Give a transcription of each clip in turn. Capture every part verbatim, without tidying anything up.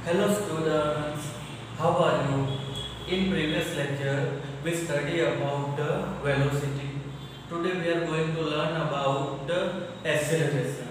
Hello students, how are you? In previous lecture, we study about the velocity. Today we are going to learn about the acceleration.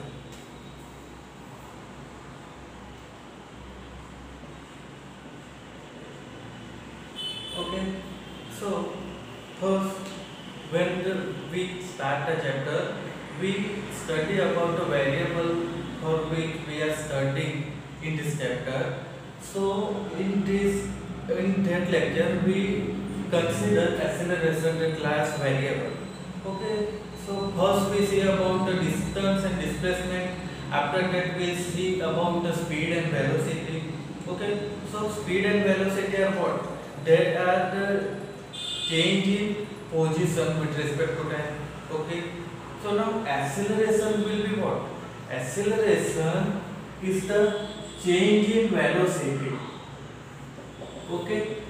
Okay, so first when the, we start the chapter, we study about the variable for which we are studying in this chapter. So in this in that lecture we consider acceleration the class variable. Okay, so first we see about the distance and displacement. After that we see about the speed and velocity. Okay, so speed and velocity are what? They are the change in position with respect to time. Okay, so now acceleration will be what? Acceleration is the change in velocity. Okay,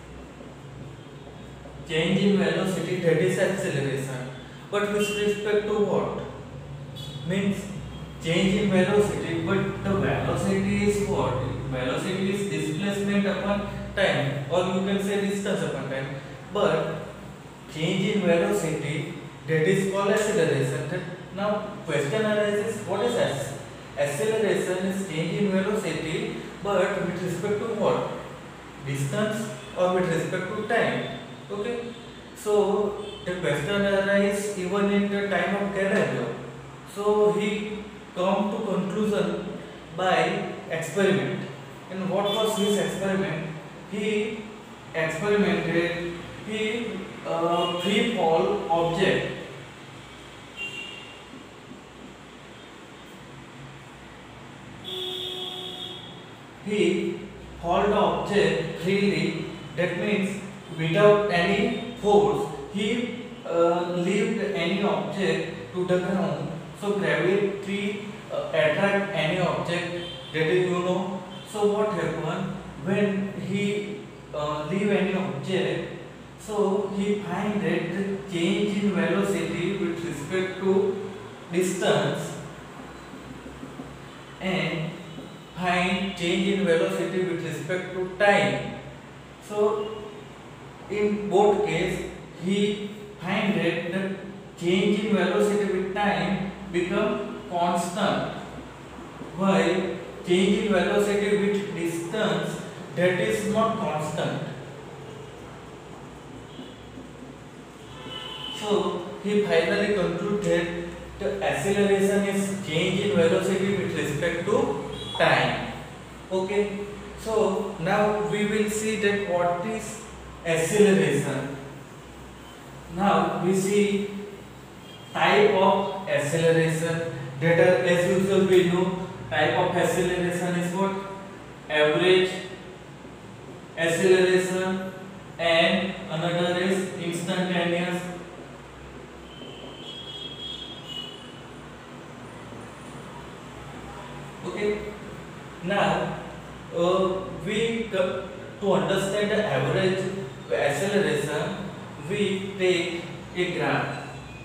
change in velocity, that is acceleration. But with respect to what? Means change in velocity, but the velocity is what? Velocity is displacement upon time, or you can say distance upon time. But change in velocity, that is called acceleration. That now question arises, what is acceleration? Acceleration is change in velocity, but with respect to what? Distance or with respect to time. Okay, so the question arises even in the time of Galileo. So he come to conclusion by experiment. And what was his experiment? He experimented he uh, free fall object. He hold the object freely, that means without any force. He uh, leave any object to the ground. So gravity uh, attract any object, that is you know. So what happen when he uh, leave any object? So he find that the change in velocity with respect to distance and find change in velocity with respect to time. So in both case he find that the change in velocity with time become constant, while change in velocity with distance, that is not constant. So he finally concluded the acceleration is change in velocity with respect to time. Okay, so now we will see that what is acceleration. Now we see type of acceleration. That are, as usual we know type of acceleration is what? Average acceleration, and another is instantaneous. Okay, now uh, we come to understand the average acceleration, we take a graph.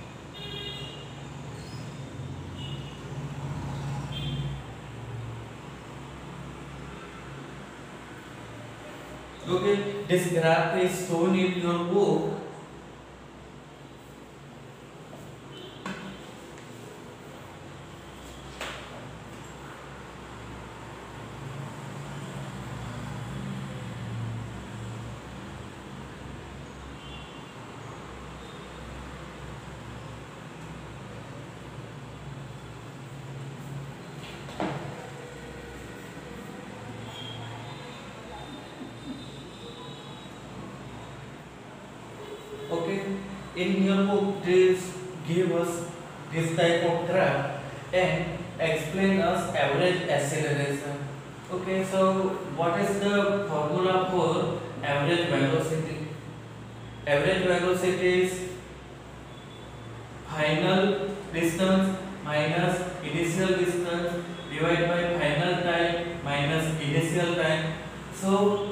Okay, this graph is shown in your book. Okay, in your book this give us this type of graph and explain us average acceleration. Okay, so what is the formula for average velocity? Average velocity is final distance minus initial distance divided by final time minus initial time. So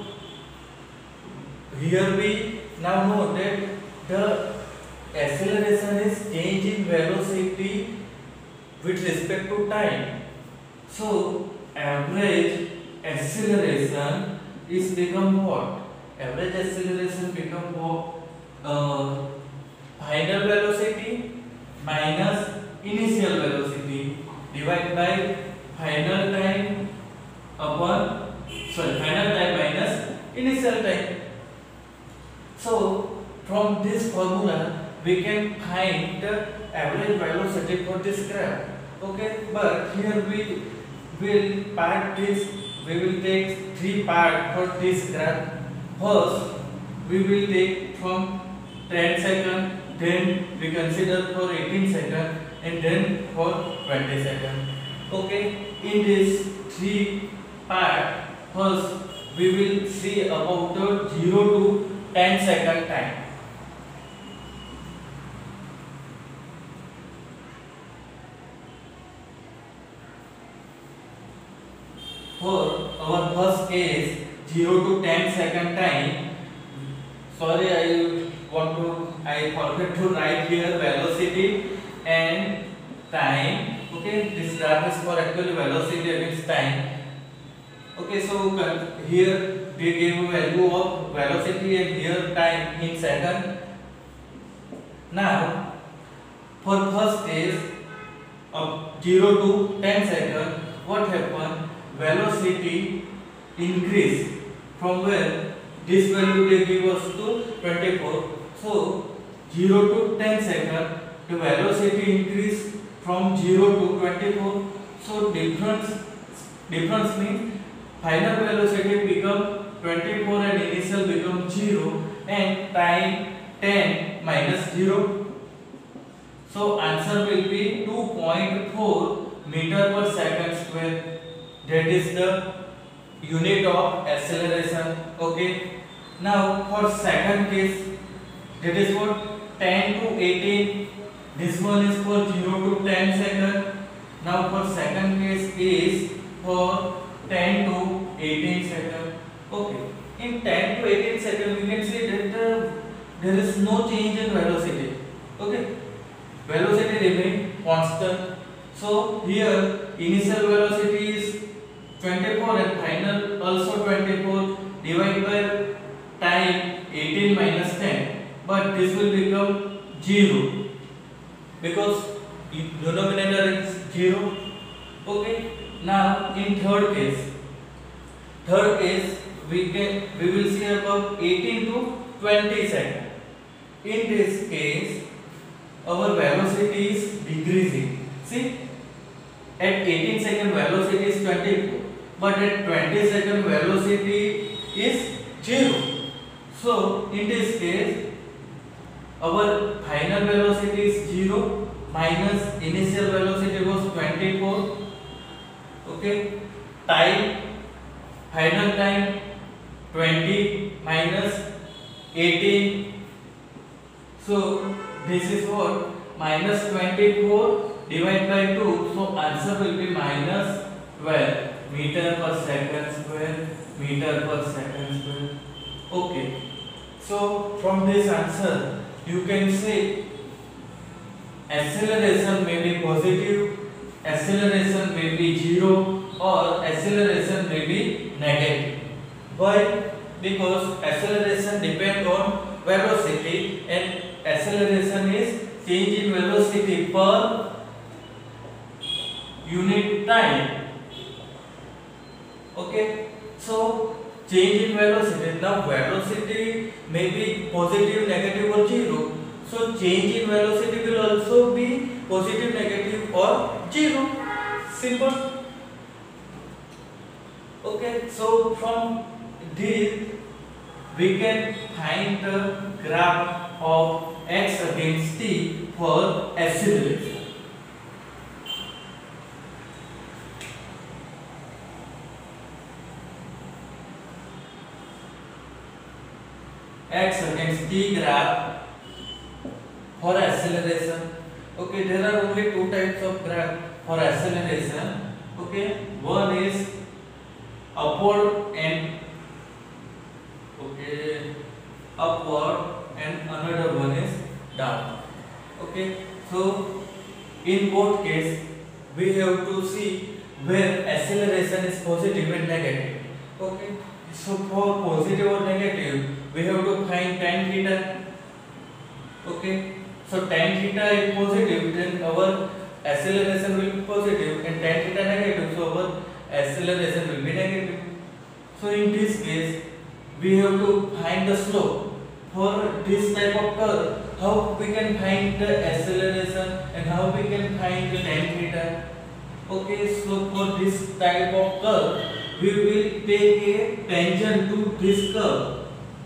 here we now know that the acceleration is change in velocity with respect to time. So average acceleration is become what? Average acceleration become what? Uh, final velocity minus initial velocity divided by final time upon sorry final time minus initial time. So from this formula we can find the average velocity for this graph. Okay, but here we will part this. We will take three part for this graph. First, we will take from ten second, then we consider for eighteen second, and then for twenty second. Okay, in this three part, first we will see about the zero to ten second time. For our first case, zero to ten second time. Sorry, I want to I forgot to write here velocity and time. Okay, this graph is for actually velocity against time. Okay, so here we give value of velocity and here time in second. Now, for first case of zero to ten second, what happened? Velocity increase from where this value they give us to twenty-four. So zero to ten second, the velocity increase from zero to twenty-four. So difference difference means final velocity become twenty-four and initial become zero, and time ten minus zero. So answer will be two point four meter per second square. That is the unit of acceleration. Okay. Now for second case, that is what ten to eighteen. This one is for zero to ten second. Now for second case is for ten to eighteen second. Okay. In ten to eighteen second, we can see that uh, there is no change in velocity. Okay. Velocity remain constant. So here initial velocity is twenty-four and final also twenty-four divided by time eighteen minus ten, but this will become zero because denominator is zero. Okay. Now in third case, third case we can we will see about eighteen to twenty second. In this case, our velocity is decreasing. See, at eighteen second velocity is twenty-four, but at twenty second velocity is zero. So in this case, our final velocity is zero minus initial velocity was twenty-four. Okay, time final time twenty minus eighteen. So this is what minus twenty-four divided by two. So answer will be minus twelve meter per second square. Meter per second square. Okay. So from this answer, you can say acceleration may be positive, acceleration may be zero, or acceleration may be negative. Why? Because acceleration depends on velocity, and acceleration is change in velocity per unit time. Okay. So change in velocity. Now velocity may be positive, negative, or zero. So change in velocity will also be positive, negative, or zero. Simple. Okay. So from this we can find the graph of x against t for acceleration. X against t graph for acceleration. Okay, there are only two types of graph for acceleration. Okay, one is upward and okay upward, and another one is down. Okay, so in both case we have to see where acceleration is positive and negative. Okay, so for positive or negative, we have to find tan theta. Okay, so tan theta is positive, then our acceleration will be positive, and tan theta negative, so our acceleration will be negative. So in this case, we have to find the slope. For this type of curve, how we can find the acceleration and how we can find the tan theta? Okay, so for this type of curve, we will take a tangent to this curve.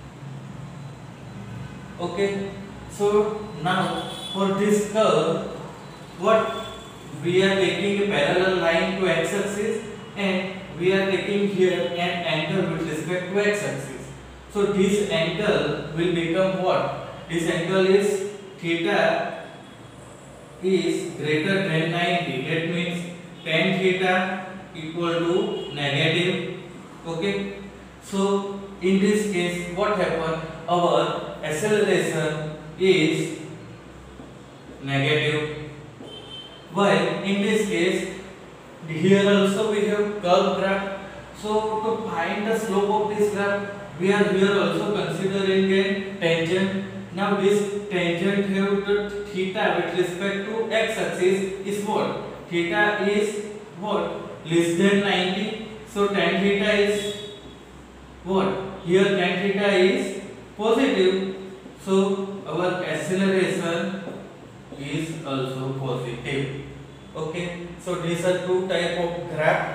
Okay, so now for this curve, what we are taking a parallel line to x-axis and we are taking here an angle with respect to x-axis. So this angle will become what? This angle is theta is greater than ninety. That means tan theta equal to negative. Okay. So in this case, what happened? Our acceleration is negative. While in this case, here also we have curve graph. So to find the slope of this graph, we are here also considering a tangent. Now this tangent have the theta with respect to x-axis is what? Theta is what? Less than ninety. So tan theta is what? Here tan theta is positive. So our acceleration is also positive. Okay. So these are two type of graph.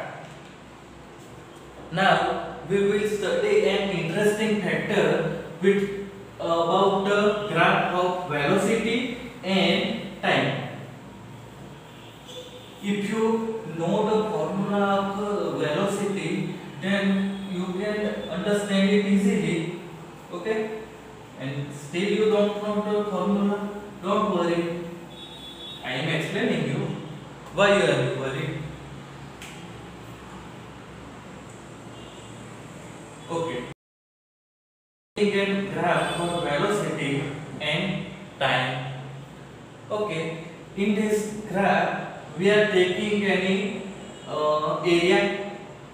Now we will study an interesting factor with uh, about the graph of velocity and time. If you know the formula of uh, velocity, then you can understand it easily. Okay, and still you don't know the formula, don't worry, I am explaining you. Why you are worried? Okay. Again, graph for velocity and time. Okay. In this graph, we are taking any uh, area.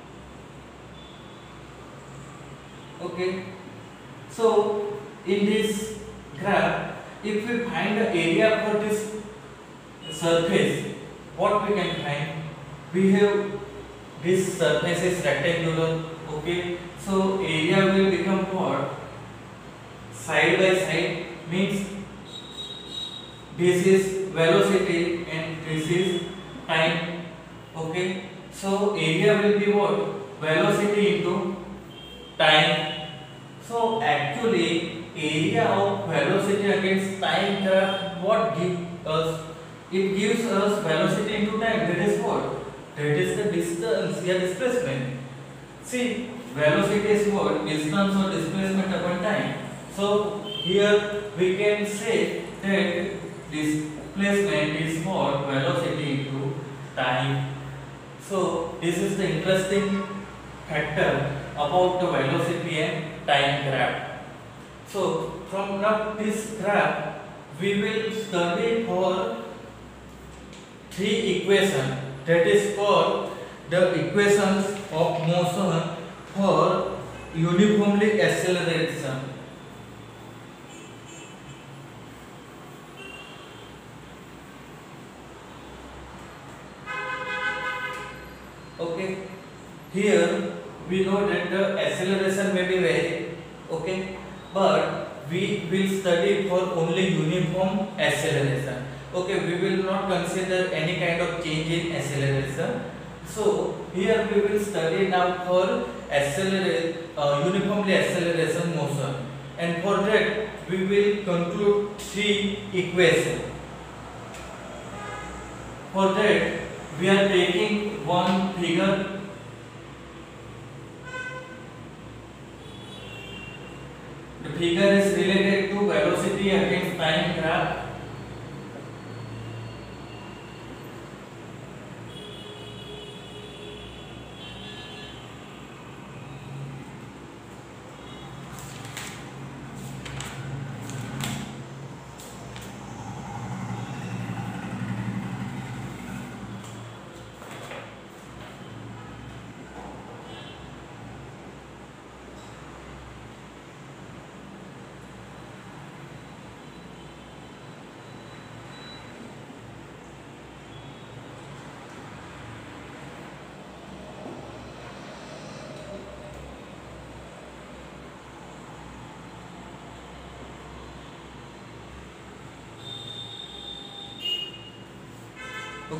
Okay. So in this graph, if we find the area for this surface, what we can find? We have this surface is rectangular. Okay, so area will become what? Side by side means this is velocity and this is time. Okay, so area will be what? Velocity into time. So actually area of velocity against time graph what gives us? It gives us velocity into time. That is what? That is the distance or displacement. See, velocity is what? Distance or displacement upon time. So here we can say that displacement is what? Velocity into time. So this is the interesting factor about the velocity and time graph. So from now this graph we will study for three equations, that is called the equations of motion for uniformly acceleration. Okay, here we know that the acceleration may be varied, okay, but we will study for only uniform acceleration. Okay, we will not consider any kind of change in acceleration. So here we will study now for accelerate uh, uniformly acceleration motion, and for that we will conclude three equations. For that we are taking one figure. The figure is related to velocity against time graph.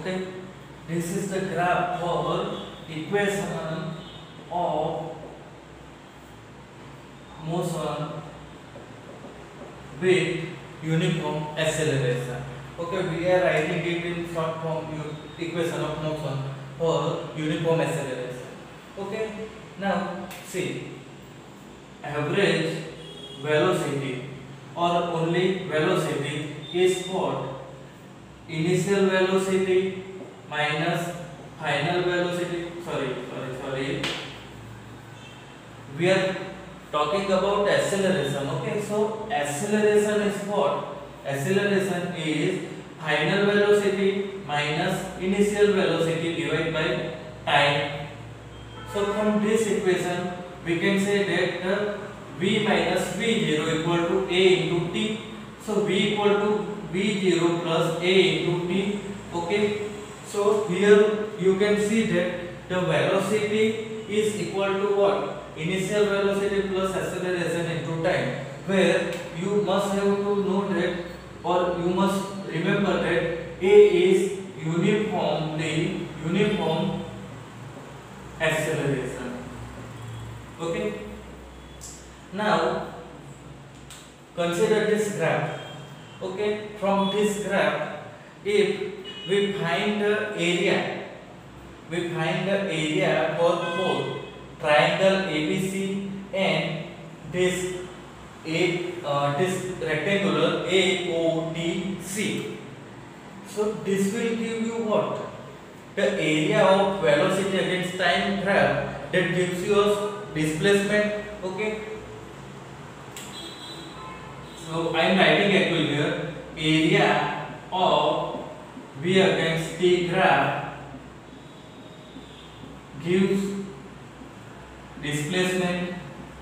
Okay, this is the graph for equation of motion with uniform acceleration. Okay, we are writing it in short form equation of motion for uniform acceleration. Okay, now see, average velocity or only velocity is what? Initial velocity minus final velocity. Sorry, sorry, sorry. We are talking about acceleration. Okay, so acceleration is what? Acceleration is final velocity minus initial velocity divided by time. So from this equation we can say that uh, v minus v zero equal to a into t. So v equal to v zero plus a into t. Okay, so here you can see that the velocity is equal to what? Initial velocity plus acceleration into time, where you must have to know that, or you must remember that a is uniformly uniform acceleration. Okay, now consider this graph. Okay, from this graph, if we find the area, we find the area for both triangle A B C and this a uh, this rectangular A O D C. So this will give you what? The area of velocity against time graph that gives you a displacement. Okay. So I am writing actually here, area of V against T graph gives displacement.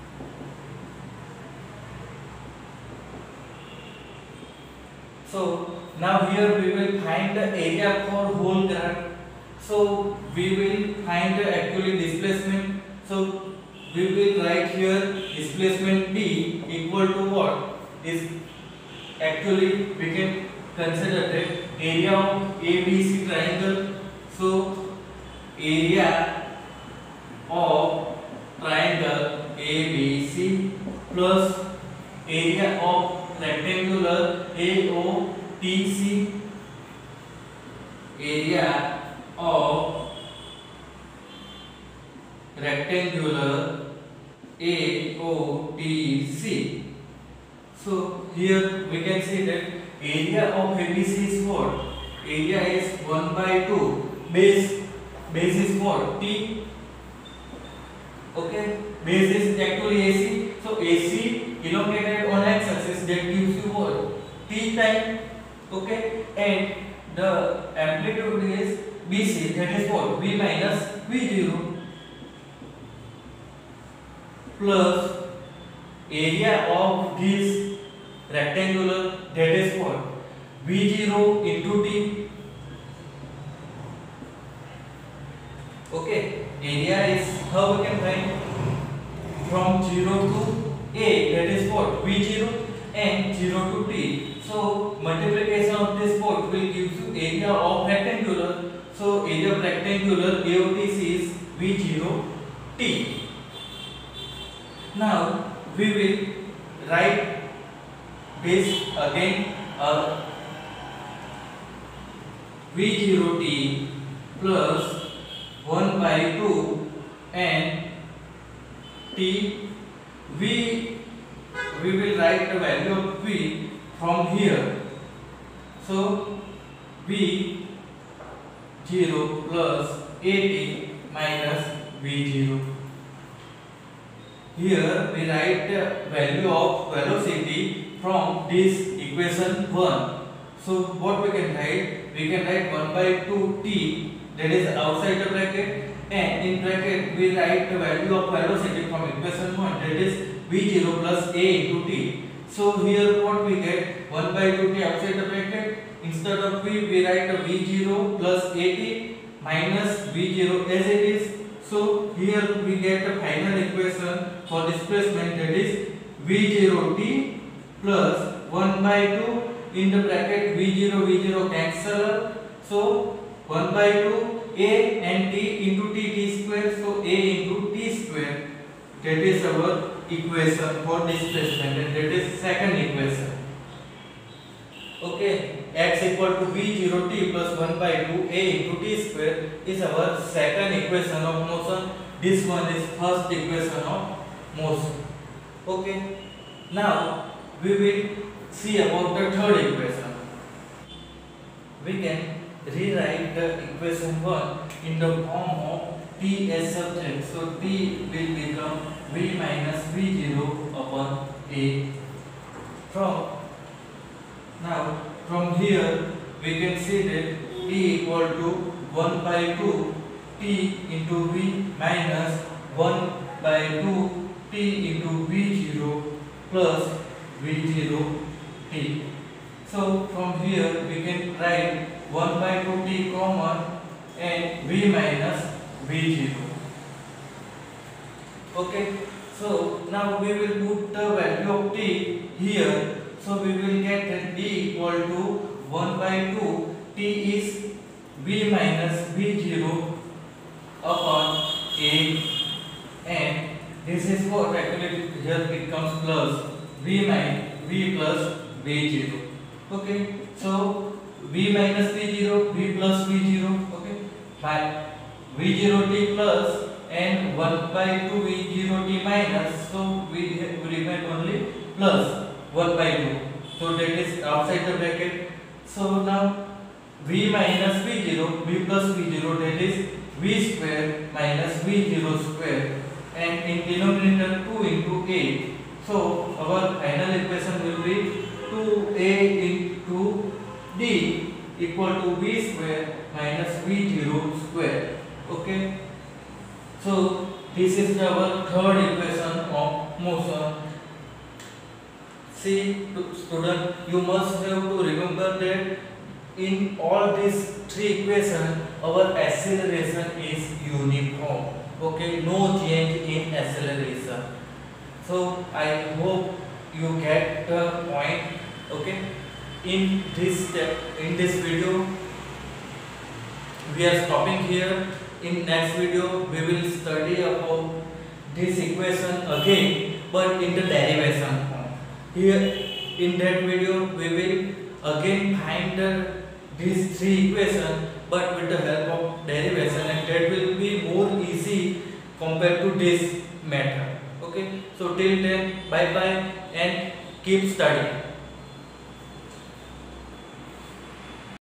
So now here we will find the area for whole graph. So we will find the actually displacement. So we will write here displacement T equal to what? Is actually we can consider that area of A B C triangle. So area of triangle A B C plus area of rectangular A O T C, area of rectangular A O T C. So here we can see that area of A B C is what? Area is one by two. Base base is what? T. Okay, base is actually A C. So A C elongated on x axis, that gives you what? T time. Okay, and the amplitude is B C, that is what? V minus V zero plus area of this rectangular, that is what? V zero into T. Okay, area is how we can find? From zero to A, that is what? V zero, and zero to T. So multiplication of this both will give you area of rectangular. So area of rectangular A O T C is V zero T. Now we will write this again, uh, V zero T plus one by two and T. V, we will write the value of V from here. So V zero plus A T minus V zero. Here we write the value of velocity from this equation one. So what we can write? We can write one by two T, that is outside the bracket, and in bracket we write the value of velocity from equation one, that is V zero plus A into T. So here what we get? one by two T outside the bracket. Instead of V, we write the V zero plus A T minus V zero as it is. So here we get the final equation for displacement, that is V zero T plus one by two in the bracket V zero V zero cancel. So one by two a and t into t t square, so a into t square. That is our equation for displacement, and that is second equation. Okay, x equal to v zero t plus one by two a into t square is our second equation of motion. This one is first equation of motion. Okay, now we will see about the third equation. We can rewrite the equation one in the form of t as subject. So t will become v minus v zero upon a. From now from here we can see that t equal to one by two t into v minus one by two t into v zero plus v zero t. So from here we can write one by two t common and v minus v zero. Okay, so now we will put the value of t here. So we will get that t equal to one by two t is v minus v zero upon a, and this is what actually here it comes plus v minus v plus v zero. Okay, so v minus v zero, v plus v zero. Okay, by v zero t plus and one by two v zero t minus, so we remain only plus one by two, so that is outside the bracket. So now v minus v zero, v plus v zero, that is v square minus v zero square, and in denominator two into a. So our final equation will be two a into d equal to v square minus v zero square. Okay, so this is our third equation of motion. See student, you must have to remember that in all these three equations our acceleration is uniform. Okay, no change in acceleration. So I hope you get the point. Okay, in this step, in this video we are stopping here. In next video we will study about this equation again, but in the derivation form. Here in that video we will again find the, these three equations but with the help of derivation, and that will be more easy compared to this method. Okay, so till then, bye bye and keep studying.